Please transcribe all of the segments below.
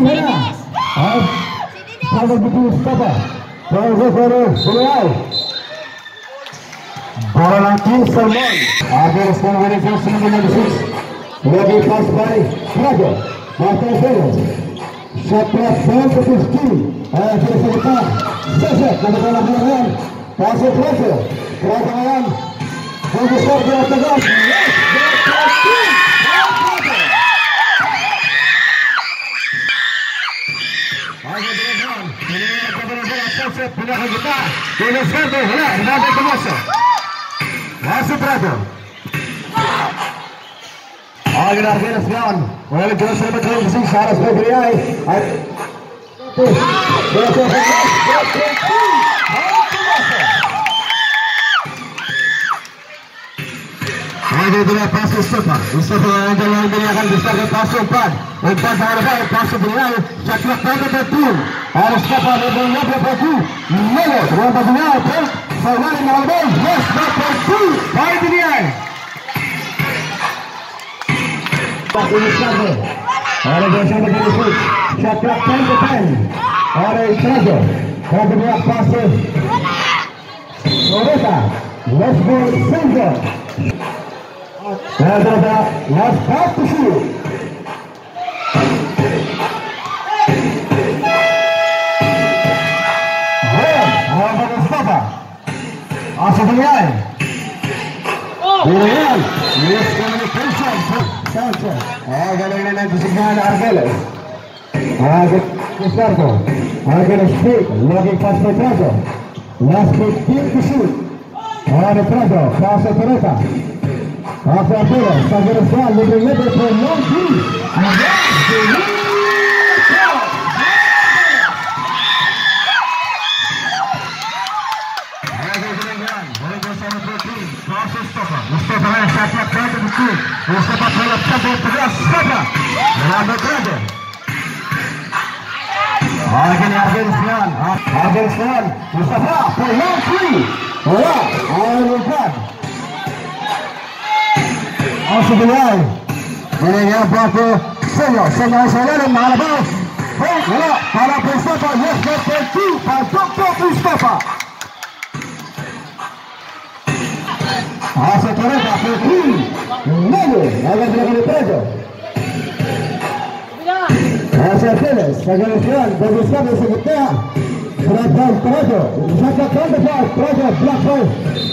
sana. Sangat betul Mustafa. Beliau. Bola lagi Salman. Agar sekarang ada kursi nomor 6. Lagi pas by Prajo. Martin Felix. Shot clock down to 15. Kita sebentar. Sesek pada bola belakang. Pasir Prajo. Prajo ayam. Bagus sekali dia tegas. Pindah kita, Dennis Ferdo, Ronaldo Tomaso, masuk Prato. Agak Dennis Gan, oleh jelas sama kali sih Saras Februari. Ada dua pas Mustafa yang akan distarkan pas umpan harapan pas beliau cakap pada betul harus Mustafa berbalik berbaju Melo dengan bajunya pun Salman Malbon yes betul baik dia ini saja ada jasa begitu cakap pada ada Prajo kedua pas Soreta let's go center. Let's pass to shoot. Mustafa. Asal William. Yes, communication. Sanchez. Galing na natin Argeles. Gustavo. Argeles straight. Looking pass by Prajo. Last 15 to shoot. Prajo. Pass to Toreta. After Apollo, Sagar Swan, living level for long three. And that's the lead. Mustafa has shot up down to the field. Mustafa played up tempo to the Mustafa. Ronaldo Prajo. Again Swan. Mustafa for long three. All one. Masuk beliau, beliau berapa Senyo Saudara Malabau, bola para Mustafa, yes betul, Dr. Mustafa. Asal Toreta Petri, Melo, agak belakang Prajo. Asal Felix, agak Sian, bagus sekali sebutnya. Prajo, Saka Kandapal, Prajo, Blackpool.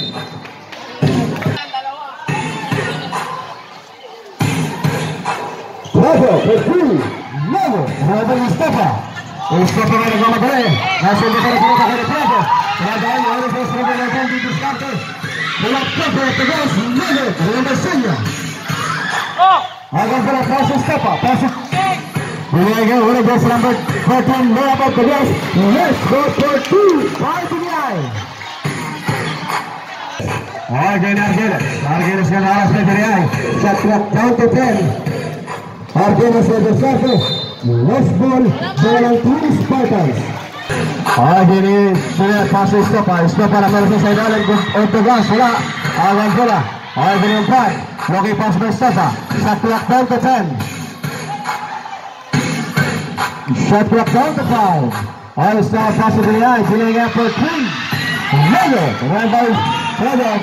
Prajo, Petri, Melo, ada Mustafa ada bola boleh, masih dekat dari Prajo. Prajo harus berseberangan di diskarte. Bola tegas, Melo, dengan Senyo. Agak bola pas Mustafa, pas. Boleh oleh gas lambat, Fatin bola tegas. Let's go for two, by the line. Argeles kan arah dari shot clock down to 10. Argeles ada satu, last ball dalam 3 Spartans. Ini sudah pas Mustafa nampak saya dalam untuk gas bola, awan bola. Ini 4, lagi pas Mustafa, shot clock down to 10. Shot clock down to 5. All-star pass to the eye, filling up for 3. Melo, run by Prajo,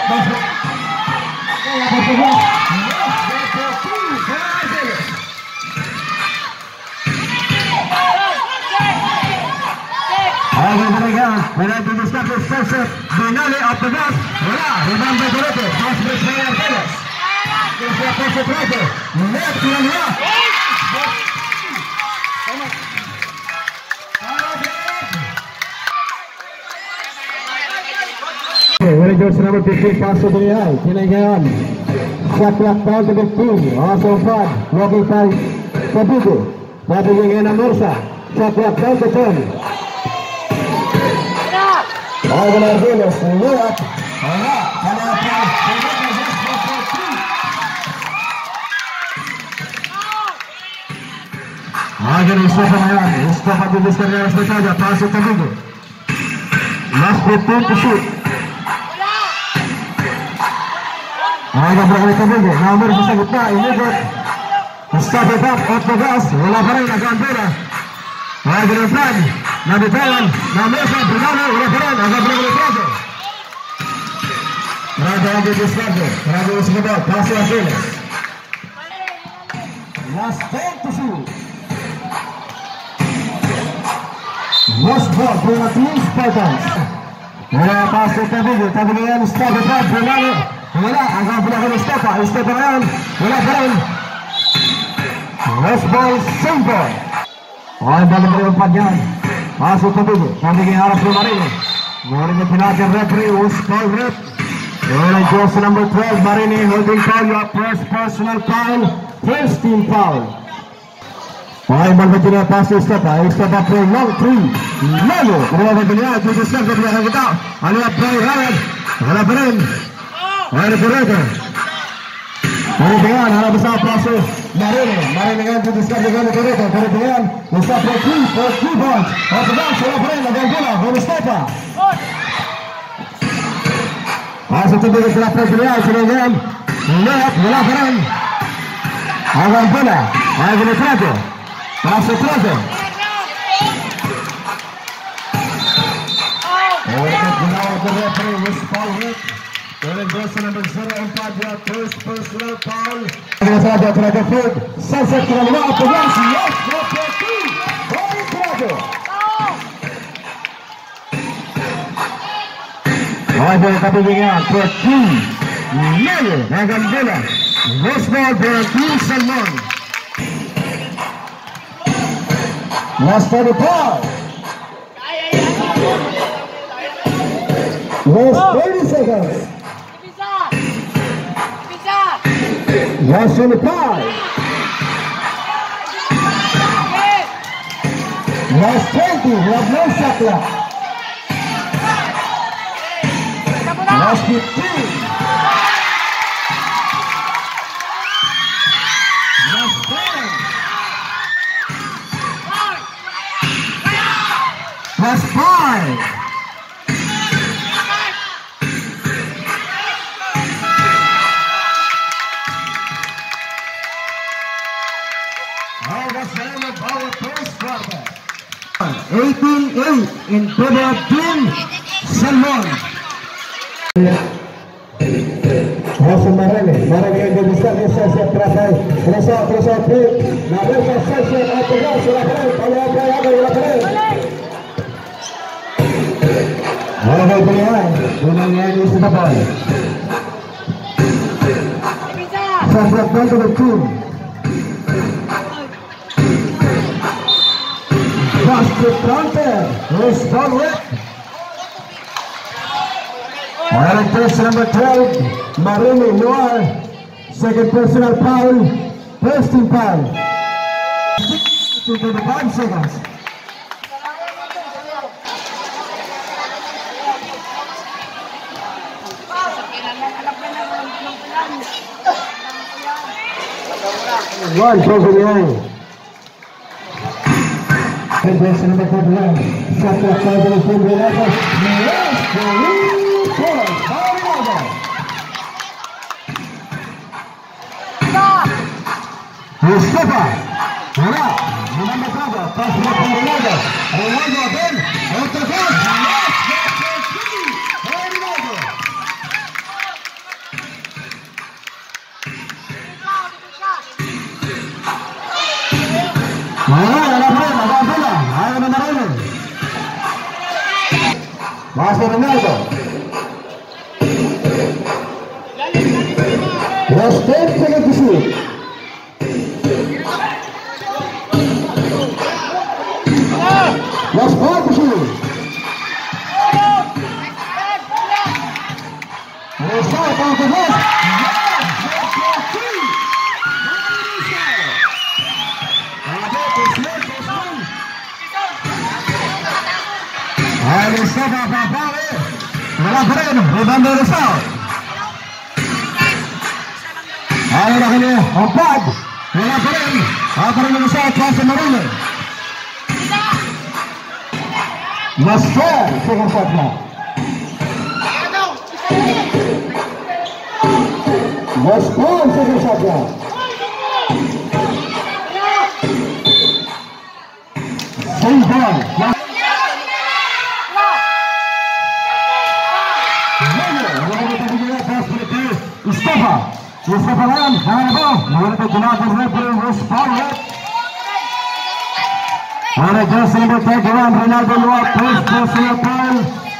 penalti Mustafa Joseph Benale of the Gas. Rebound by Torete, pass by Argeles. Mustafa Prajo, left to the left. Very good, number 15 pass to the eye. Kinayan. Shot clock down to 15. Also front. Walking by Pabugo. Pabugo ngayon ang Mursa. Shot clock down to 10. Agad Argeles. Lewat. Agad Mustafa ngayon. Mustafa bibiskan ngayon sa Taja. Pass to Pabugo. Last 15 to shoot. Agak berkali-kali, nomor bisa kita ini buat stop it up off the gas, wala pa rin ang bola. Wala ng flag, nabitawan, namesa, Brigado, wala pa rin, ang Brigado. Brigado ang Brigado, Brigado ang Brigado, pass ang Brigado. Last 10 to shoot. Last ball for the team Spartans. Wala pass to Tabigo, Tabigo yan, stop it up, Brigado. Wala, ang Brigado stop pa rin, wala pa rin. Last ball, same ball. Ang dalam berempat yan. Masuk Tabigo, Tabigo yang harap Marino. Marino pinatang referee, was foul rep. And jersey number 12, Marini holding foul, your first personal foul, first team foul. Ay, malbati pass to step up for long three. Lago, keluar dunia, itu step ke belakang kita. Ada play Ryan, ada Beren, ada Beretta. Dari dengan harap besar pass to Marini dengan itu step dengan Beretta. Dari dengan besar for three points. Off the bounce, ada Beren, ada bola, ada stopper. Masuk ke dalam pertandingan serangan. Lihat bola Beren. Ada bola, ada Beretta. Masuk terus. Jersey number 04, your first personal foul. Ada terakhir foot. Sunset ke dalam luar pegang. Yes, for two. Ball terakhir. Ada tapi dengan for two. Lalu dengan bola. West ball for two Salman. Last 45. Last 30 seconds. Last 25. Last 20. We have no shot left. Last 15. Last 10. Last 5. All the same of our first quarter. 18-8 in favor of Team Salmon. Hasan Marani yang berbesar di sesi terakhir. Terus break. Namun sesi akhirnya sudah break. Kalau ada. Ada pilihan. Dengan yang sudah ball. Safra point to the team. Basket counter. Is ball wet. Alright, jersey number 12, Marini Noir, second personal foul, first team foul. 25 seconds. One, broken line. Jersey number 41, shot clock 5 minutes in the level. Mustafa, wala, number 5, pass to Ronaldo. Ronaldo again, out the goal. Ronaldo. Masuk Ronaldo. Last 10 seconds to shoot. Last 5 to shoot. Last 5 on the ball. Ahí está papá, wala pa rin, rebound na sa. Ahora kanya, ang pad, wala pa rin, pa rin na sa Casa Marino. Last 4, second shot na. Last 4, second shot na. 3 ball. Mustafa Ryan, Mohamed Abdullah Red was forward. On a just number 31, Ronaldo Noah, first personal foul.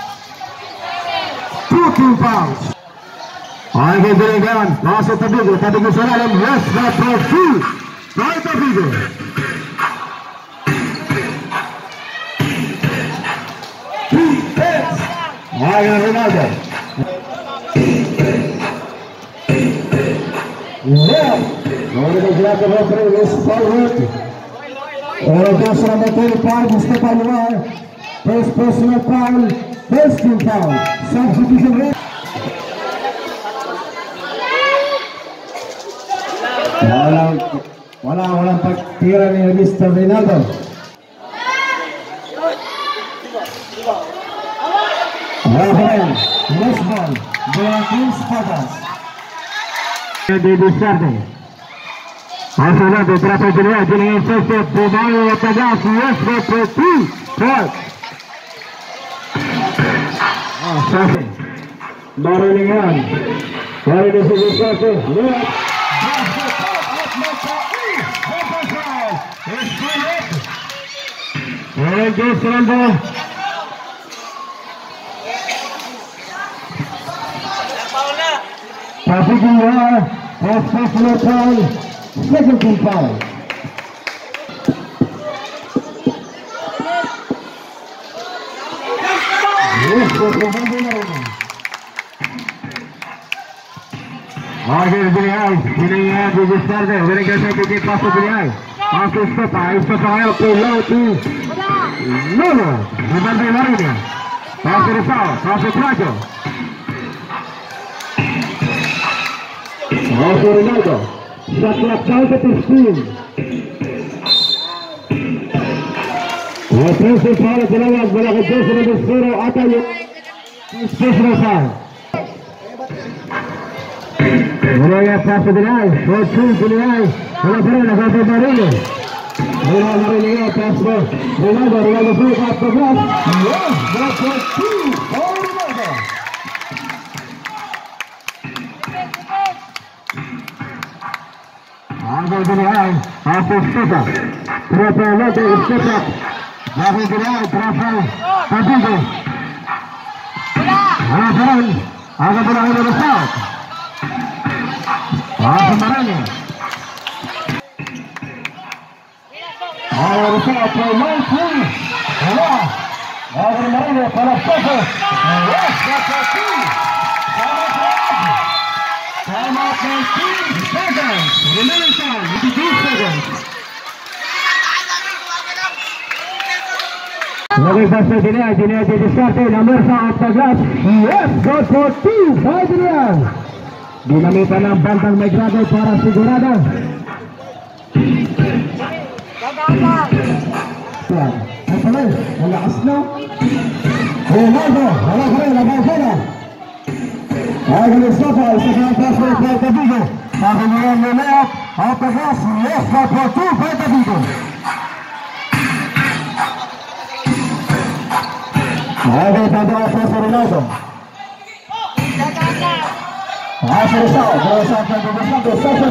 2 fouls. आगे बढ़ेगा, पास तभी सलाम, yes, that's for 2. Right Tabigo. आगे Ronaldo. Yeah, agora vai virar para o freio, esse forward. Agora o Joshua vai bater o par, Mustafa Noah. First personal foul, first team foul. Substitution rate. Walang pagtira ni Mr. Ronaldo. Rafael, next ball, Joaquin Spadas. De Dusarte. Ahora de trata de la tiene el sexto de Mario Atagas y es por 2. Safe. Barulingan. Baru de Dusarte. El Joshua Tabigo, first personal foul, second team foul. Aage Bilal, Bilal de Dusarte, verificação de que passa Bilal. Passa Mustafa, pulou tu. Nuno, Ronaldo Marinho. Passa o Sal, passa o Trajo. Passa o Ronaldo. Saklapkal ke screen. Offensive foul dilaga bola ke Joshua de Soro आता है. Special foul. Bola pass Bilal, short Bilal. Bola para Ronaldo Marinho. Ronaldo Marinho pass Ronaldo through off the glass. Yes, that's for 2. Ronaldo. Água Bilal, after step up. Proper step up. Água Bilal, proper Tabigo. Água Bilal over the south. Água Marinho. Água Bilal for long three. Água Marinho para o stopper. Yes, that's a 2. Time out 19 seconds. Remaining time 52 seconds. Lagi pasal Dina jadi start number 5 Tagas. Yes, go for 2. 5 Dina. Dinamita ng bantang may grado para sigurado. Apa ni? Wala asna. Ronaldo, wala kaya laban sana. Água Mustafa, second pass for Tabigo. Tabigo on the left, out the gas, left for 2 for Tabigo. Água Tabigo for Ronaldo. Água Mustafa, bola salta do Mustafa, salta.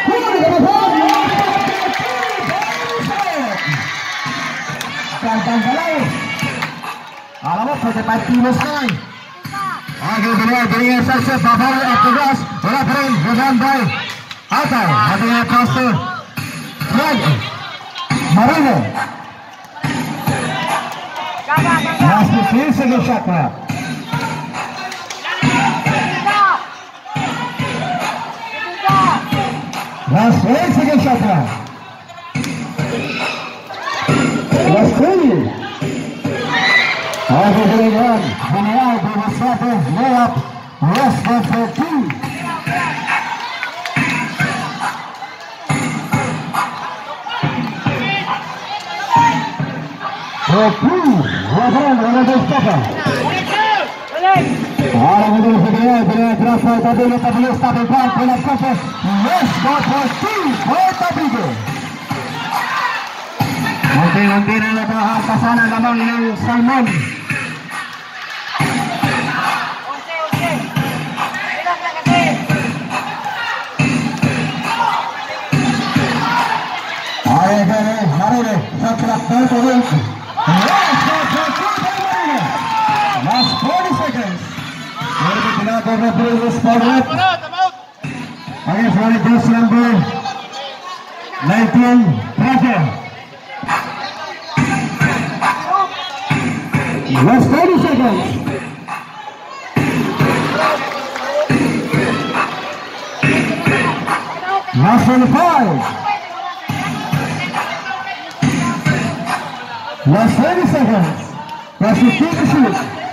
Cantan Galay. Alamot sa Tabigo sekali. Água Bilal dengan sukses Babar Atagas, bola kering dengan baik. Atai, adanya pasir. Frank Marino. Masih 3 second shot clock. Last 1 second shot clock. Last 3. Água Bilal, Bilal de Mustafa, layup, rest for 2. For 2, Rafael de Mustafa. Ahora Bilal traza a Tabigo, Tabigo está de plan con las cosas. Rest for 2, for Tabigo. Unti-unti na natahampasan ang lamang ng salmon. Ay, Marine, sa traktor ko rin. Last 40 seconds. Meron ko tinatawag na previous forward. Against running course number 19, Tracker. Last 30 seconds. Last 25. Last 30 seconds. Last 15 to shoot.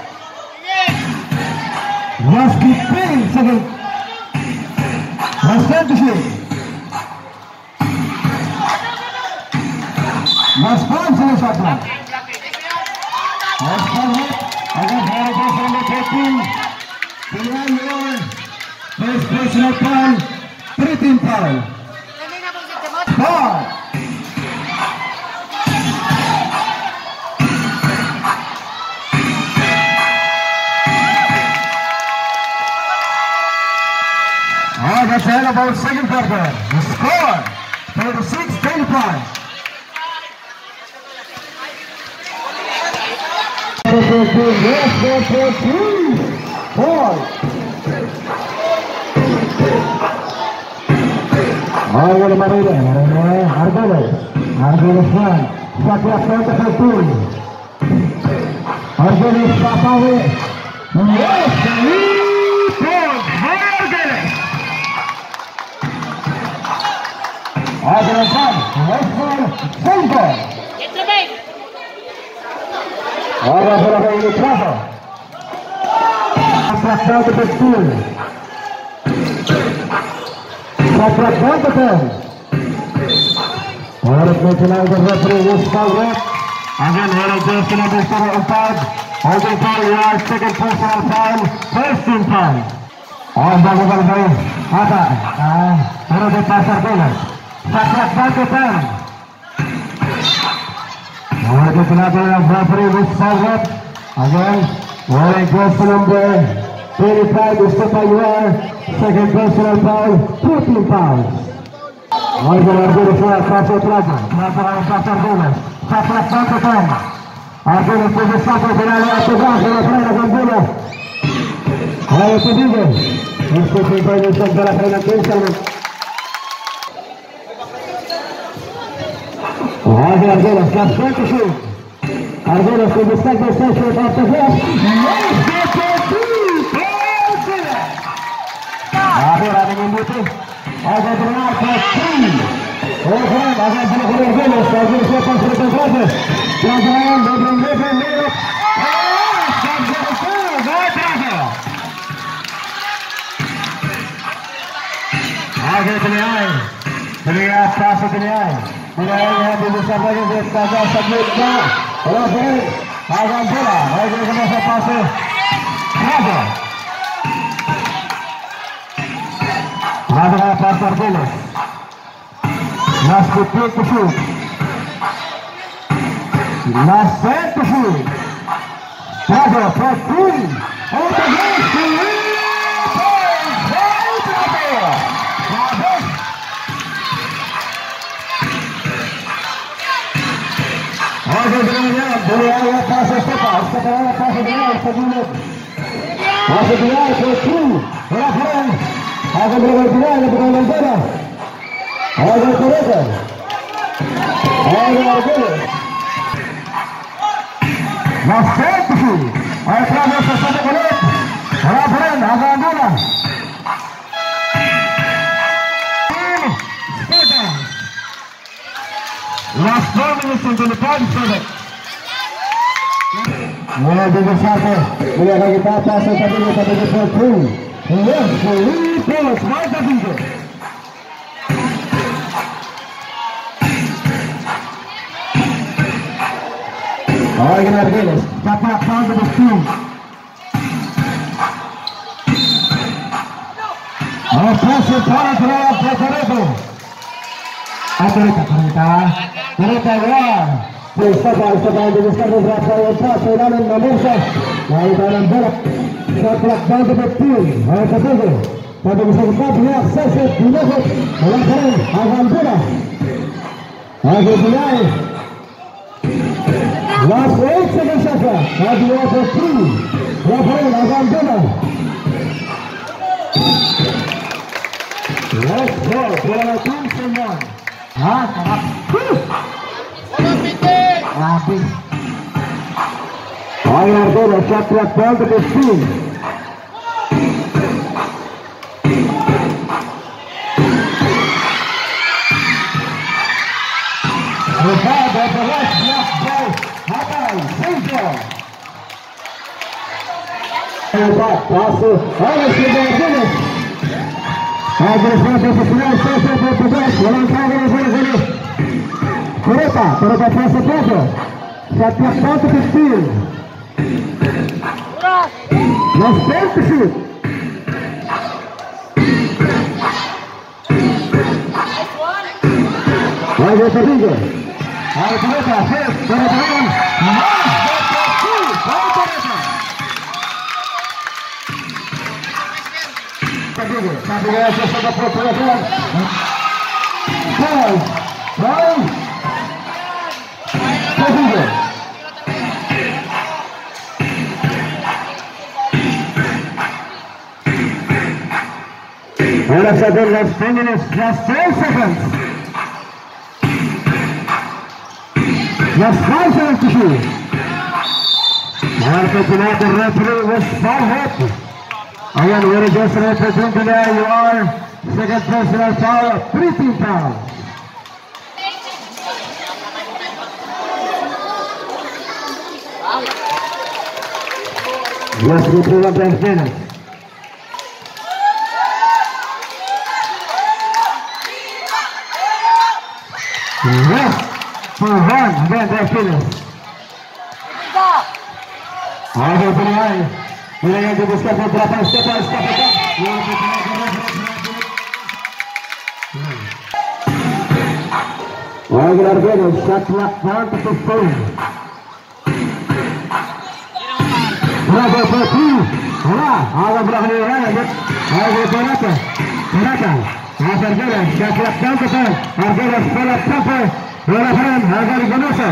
Last 15 seconds. Last 10 to shoot. Last 5 seconds shot clock. Last 5 hit. Against Hurricanes number 13. Behind your first personal foul. 3-team foul. 4. That's all about second quarter. The score 36-25. Ahora de Marine, Argoles one, Sakura Front for 2. Argoles Papawe. Yes, 3 points for Argoles. Argoles 1, Westford, Center. Ahora por la calle Plaza. Sakura Front for 2. Sakura Front for 10. Ahora mencionado el referee is foul. Again, Ronald Johnson number 7-5. Holding foul, yard, second personal foul, first team foul. Ang bago kayo, ata, pero de pasar bolas. Sakura Front for 10. Ahora mencionado el referee is foul. Again, Ronald Johnson number 35 is the foul, second personal foul, two team fouls. Argoles fue a Paso Plaza, Paso Argoles, Sakura Front for 10. Argoles fue de Saco final a Togar, se lo trae la Gambula. Ahora se sigue. Este es el baile de la Reina Queensland. Argoles, last 20 shoot. Argoles con the second session of the half. Ahora dengan butuh. Agak benar ke 3. Agak benar-benar Argoles lepas selesai proses. Jangan berbang-bang lewat. Agak penilai. Penilai pasal penilai. Penilai yang dibesar lagi di atas sebelumnya. Kalau boleh, agak bola. Agak kena pasal. Berapa? Berapa pasal Argoles? Last 15 to shoot. Last 10 to shoot. Bravo for 3. Out against 3 points. Bravo. Oke, kemudian dari awal pasal sepak, sekarang pasal final sebelum pasal final for 3. Laporan akan berlaku final di pertandingan bola. Agak korek. Agak Argoles. Last 10 to shoot. Argoles sesama korek. Laporan agak bola. Last 4 minutes into the party seven. Mulai dengan satu, mulai lagi pasal satu for 2. Yes, 3 points, Marta Pinto. Ahora Argoles, Sakura Front for 2. Pasal para Kereta. Kereta luar. Mustafa yang diberikan beberapa lepas serangan Mamusa dari dalam bola setelah bantu betul oleh Ketiga pada bisa cepat sesi dilakukan oleh Karen akan bola lagi mulai last 8 seconds saja lagi over 3 Karen akan bola let's go bola tim semua sangat Rapi. Ayo bola shot clock down to 15. Lepas beres block ball Hatai Central. Lepas pasuk oleh Sibar Jenis. Agres profesional sosial bertugas dalam kali ini. Kereta fase foto. Setiap satu kecil. Let's start to shoot. Ayo Ketiga. Ayo Kereta, set, berjalan. Ketiga, sesuatu pertolongan. Ball. Ketiga. Last 10 minutes, last 12 seconds. Last 5 seconds to shoot. The referee was far happy. Again, very just representing there. You are second personal foul, 3-team foul. Let's go through the minutes. Rest for one, then they're finished. Ayo penilai, wilayah dibuskan beberapa step. Regular game, shot clock down to 15. Bravo for 2. Agak berapa nih ya? Ayo Perata. Argelas, shot clock down to 10. Argelas, bola proper. Bola keren, Argelas Gonosa.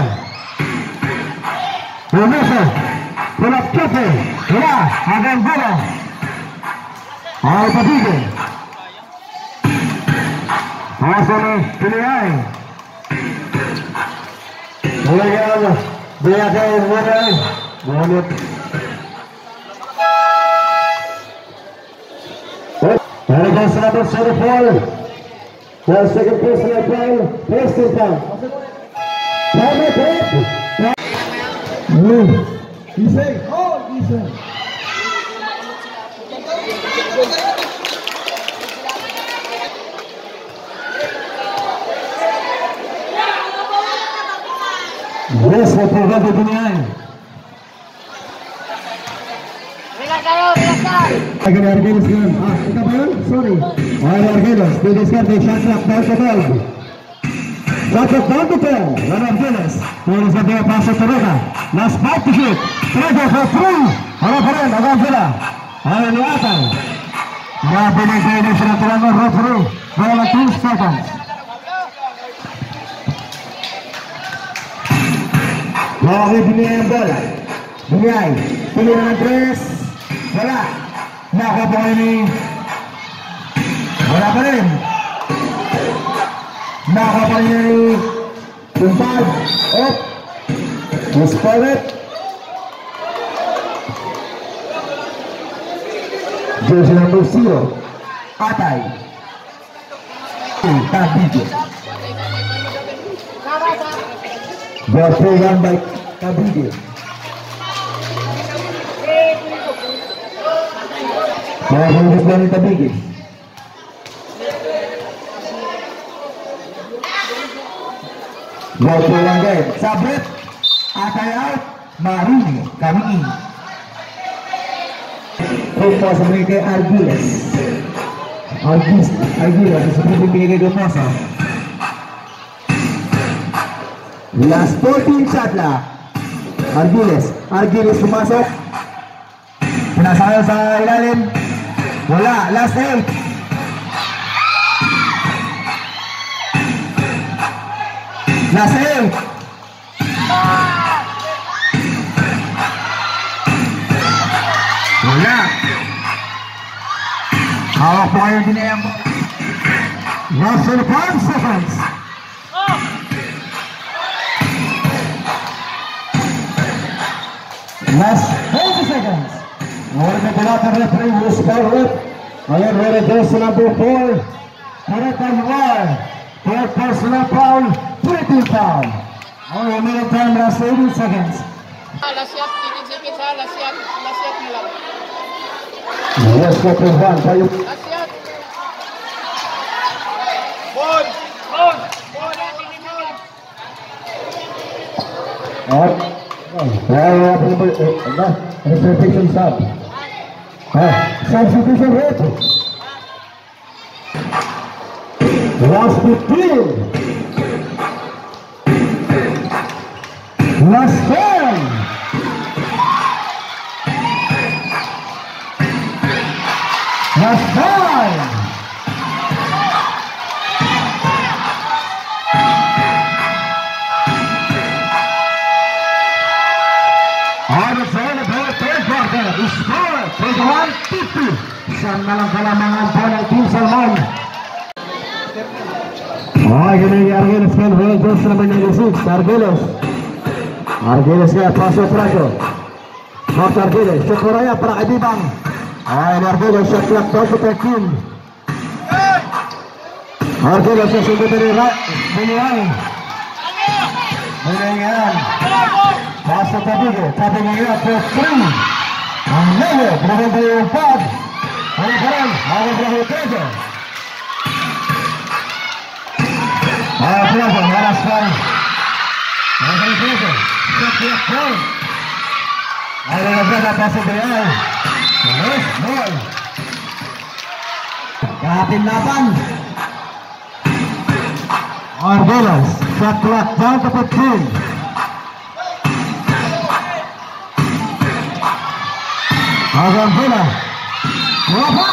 Bola proper. Agan bola. Ayo Ketiga. Asal penilai. Mulai ya, dia boleh. Harga 144. Dan second personal foul, first foul. Isa. Yes, pegada dunia. Agar Argelas kan? Kita bayar? Sorry. Ayo Argelas, didiskan di shot clock down to 12. Shot clock down to 12. Argelas. Terus ada pasok terus. Last 5 to shoot. Pressure for 3. Ayo keren, Argelas. Ayo lihatkan. Mabili ini sudah terangkan referee. Bola 2 seconds. Lagi dunia yang bola. Dunia. Pilihan tres. Bola. Naka po ini. Bola pa rin. Naka po ini. Tumpad. Up. Mispallet. Jersey number 0. Atay. Tabige. Ball program by Tabige. Mohon dari Tabige. Ball program guys. Sabret. Atay out. Maruni. Kami ini. Rumah sebagai Argelas. Argelas seperti binigay Gomasa. Last 14 shot lang. Argiles pumasok. Pinasayo sa ilalim. Wala. Last 8. Last 8. Wala. Hawak po kayo din yan. Last 5 seconds. Last 20 seconds. Ngayon na tinatang referee will score it. Ngayon ready jersey number 4. Correct by UR. Third personal foul. 20 foul. Our minute time last 80 seconds. Lasyat, sikit-sikit ha. Lasyat mo lang. Yes, Captain Juan. Lasyat. Bon. Substitution sub. Substitution rate. Last 15. Last 10. Last 5. Score 21-50. Siyang nalang kalamangan po ng Team Salmon. Gini Argiles kan Rangers naman yung 6. Argiles kaya paso praso. Mark Argiles. Shot Moraya para kay Bibang. Argiles shot clock to 13. Argiles sa sunod na Biniang. Biniang. Paso Tabige. Tabige nga for 3. Ang lalo, maganda yung pad. Ano pa rin? Maganda yung treasure. Treasure, malas pa. Maganda yung treasure. Shot the point. Ay, nagaganda pa sa Brian. Yes, boy. Kapin laban. Argiles, shot clock down to 15. Argentina, Rafa,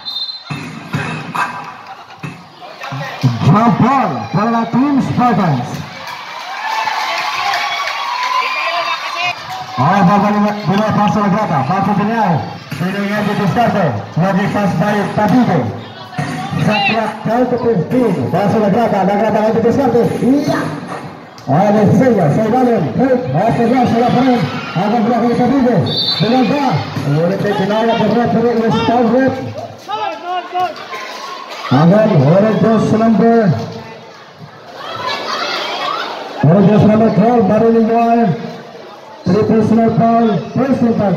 jump ball for the Team Spartans. Bila paso la grata, paso final. Pinagyan dito starter, lagi pass by Tabige. Shot clock 15, paso la grata lagi dito starter. Iya. Sella, sa ilalim, hasta ya sa laparan. Agang belakang Tabige. Belanda. Ulit ay kinaya ng referee ng Star Rep. Agan, ulit just number 12, Marilyn Noir. 3 personal foul, personal foul.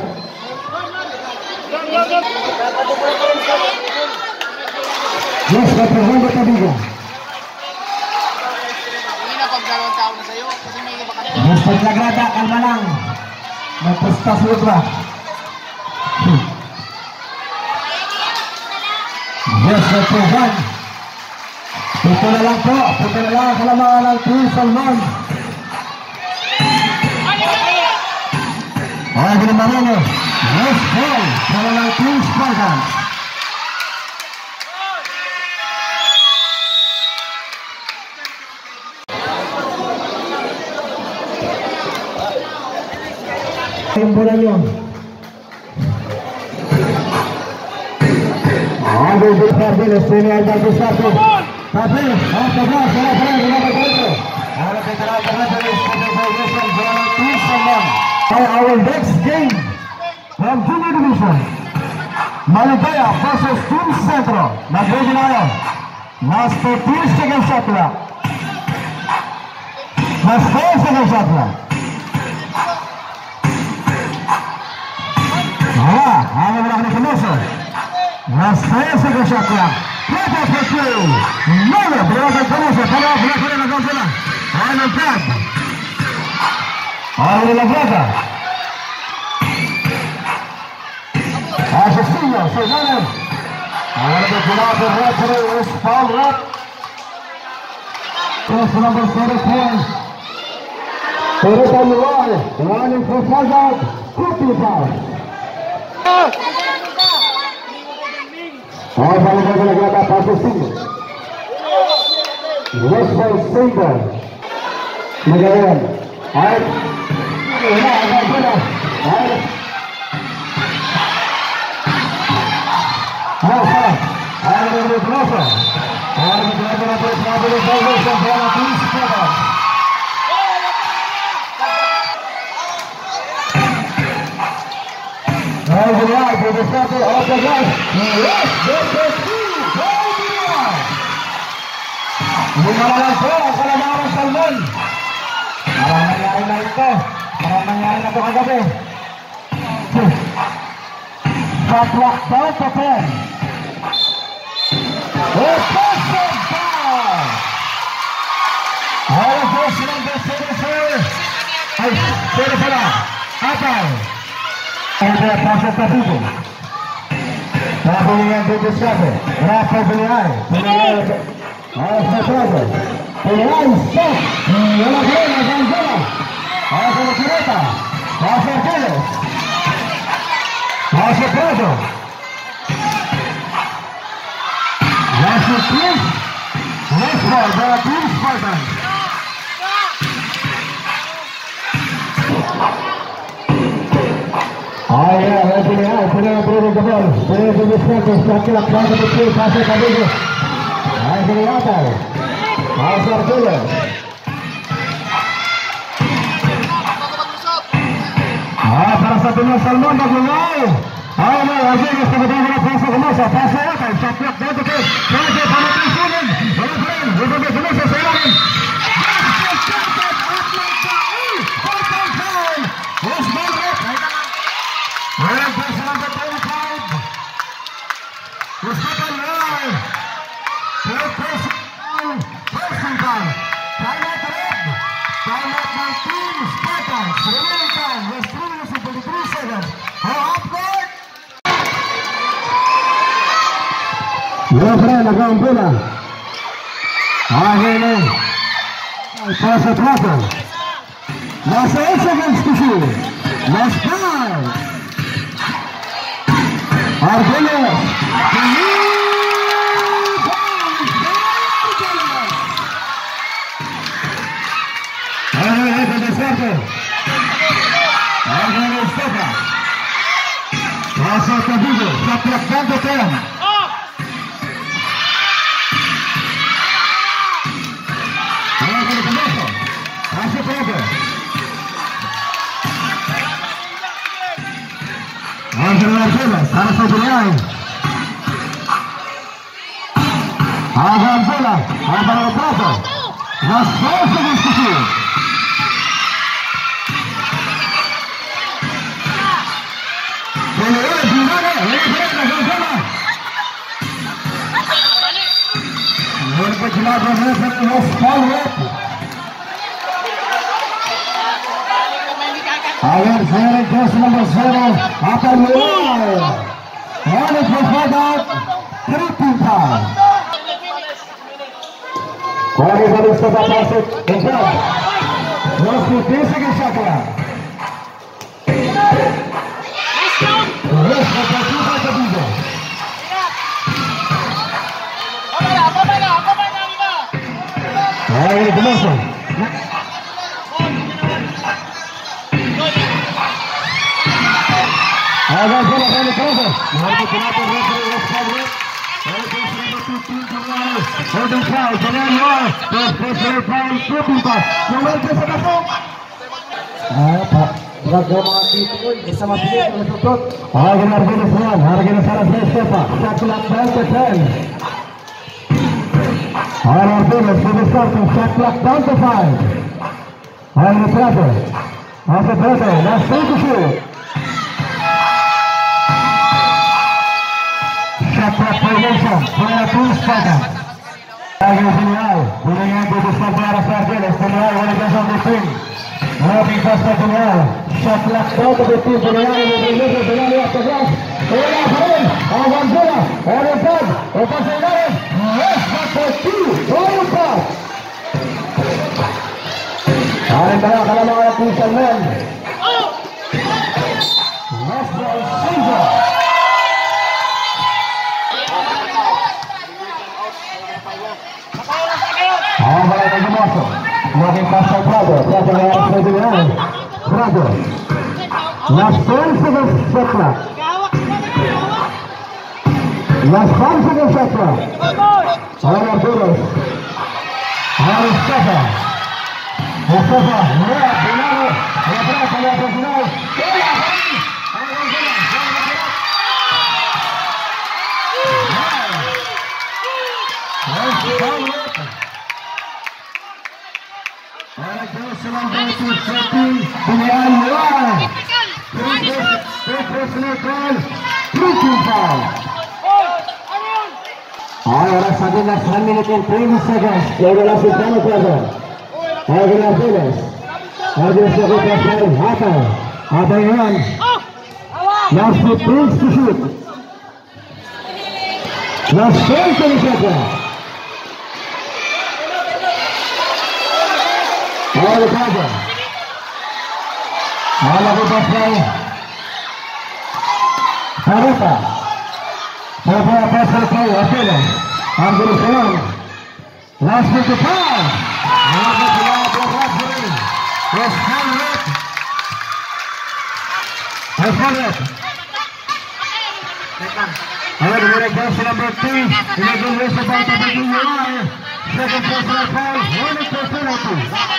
Yes, Kapitán Tabige. Hindi na pagdalawang tao na sa'yo kasi may iba ka. Yes, paglagrada, kalma lang. Nagpustas mo ba? Yes, Dr. Juan. Punto na lang po. Punto na lang kalamangan ng Team Salmon. Ginamarino. Yes, ball. Para ng Team Spartans. Timbulan yun. Aduh, Argiles sini ada di satu. Tapi, sebelah, ada veteran dari Supervision Bola Team Salmon. Our next game from Junior Division, Malibaya versus Team Centro. Nag-ready na yun. Last 15 second shot lang. Last 4 second shot lang. Ano mo lang na Last 5 second shot lang. Plata for 2. Nolo, Brogan Camuso. Palawa, Brogan na gawin sila. Ano ang tag? Ano na Brogan? Asesino, Suganan. Ano na Brogan, referee is foul up. Yes, number 34. Pelota igual, igual en Trafalgar, Cúpita. Vamos a ver con la grada paso 5. Westway Saber. Miguel. Ahí. Para satunya Salman bagaimana? Ayo, lagi sebentar kita proses masa, proses apa? Setiap jatuh ke, proses panas sulit. Berapa semasa sekarang? La gambela. Ahí viene. Pasa plato. Las 8 seconds to shoot. Las 5. Argeles. Ahí el desierto. Argeles toca. Pasa Cabildo. Se aplastando Team. Sana Sobilian. Hagan bola, para el plato. Las 12 de discusión. A ver, señor, entonces número 0, hasta luego. Vale, por favor, Cúpita. ¿Cuál es la lista de pases? Entrar. Los que piensan que saca. Resta partida de Cabildo. Ahí el comienzo. Hagan bola para el profe. Mejor que tirar por dentro de los padres. Golden Cloud, Canelo, después del foul, Cúpita. ¿Cómo es que se pasó? Dragama itu bersama dia tertutup. Hagan Argenesan, Argenesan siapa? Satu lapan persen. Hagan Argenesan sudah satu, satu lapan persen. Hagan Prato, Hagan Prato, last two to shoot. Formation, para Cruz Pata. Hagan General, General de buscar para Sargenes, General, buena canción de swing. Moving fast General, shot left out of the team, General, General, hasta atrás. Hola, Javier, avanzada, avanzada, o pasa General, es por ti, voluntad. Hari kaya kalau mga Christian men. National Silva. Balik lagi masuk. Lagi pasal Prado. Prado yang harus berjalan. Prado. National Silva Setra. National Silva Setra. Ahora Arturos. Ahora Mustafa. Mustafa, melihat Binaro, atrás, final. Ahora salen las 1 minute and 20 seconds. Luego la sultana cuadra. Ahora las velas. Ahora se va a pasar Hata yan. Last 15 to shoot. Last 10 seconds. Ahora cuadra. Ahora va a pasar Pareta. Ahora va a pasar Apelas. Angelo Salam. Last 55. Yes, ahora viene Jesse number 3. Y le dio ese parte de Guillermo. Second personal foul. One opportunity.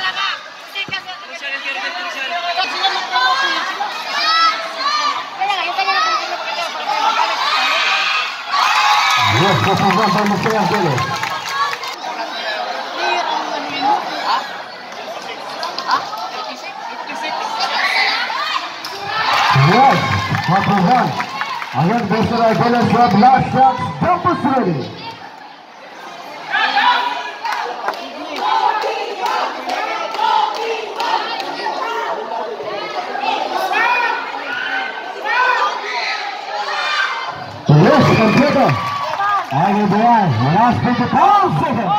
Yes, por favor, vamos a hacerlo. Yes, 4-1. Again, based on our balance shot, last shot, Campus ready. Yes, completo. Ahí va, last 25 seconds.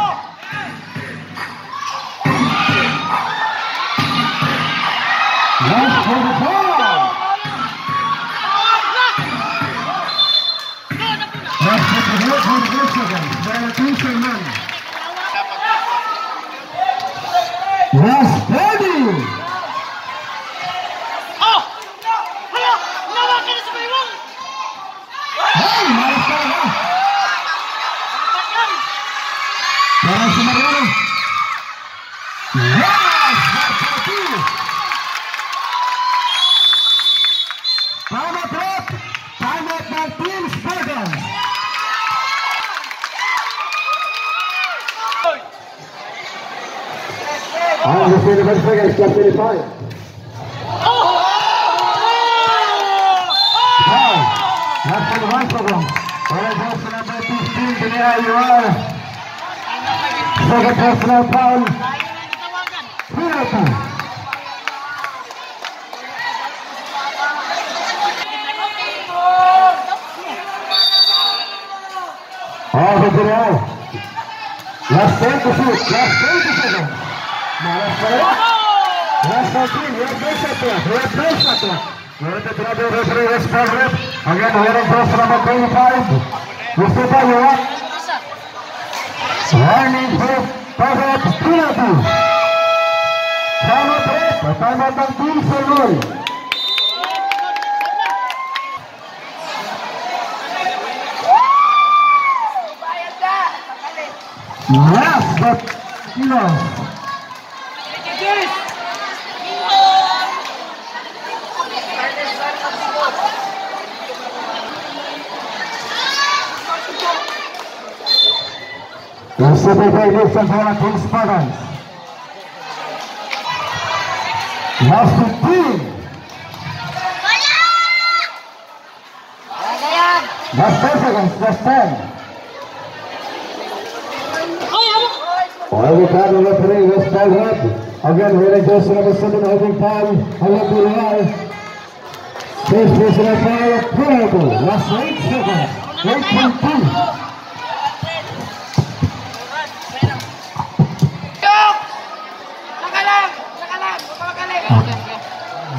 Last 25. Last 30. Oh! Hello! Nawa ka na sa baywang! Hey, malas ka na. Parang si Mariano. Yes! Last 30. Time out, Rock. Time out 19 seconds. The 25 seconds, plus 25. That's for the one program. Alright, that's number 15, Binaya, you are. Second personal foul. 3-2. Binaya. Last 10 to shoot, last 20 seconds. Malas ka na. Last 13, we have base at that. We're at the trouble referee, West Rep. Again, we're in cross number 25. Mustafa, you are. Running for Pazat, 3-2. Time out Rep, time out ng team sa goal. Last but the Super Nation for the King Spartans. Last 15. Last 10 seconds, last 10. I will have the referee, West Rep. Again, we're just number 7 holding time. First personal foul, last 8 seconds. 8.2.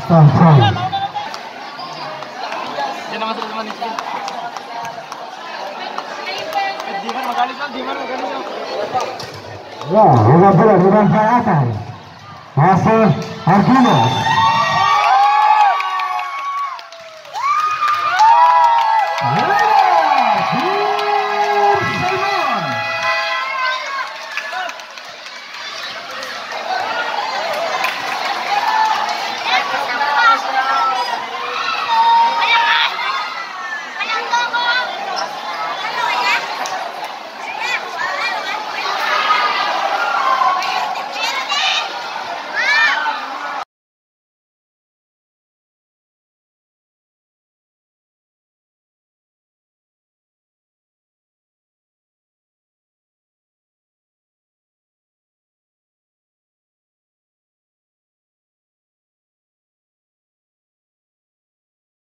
Sampai. Jangan masuk teman ini. Diman magalis kan, Diman magalis. Ya, bola bola akan masuk Arjuna.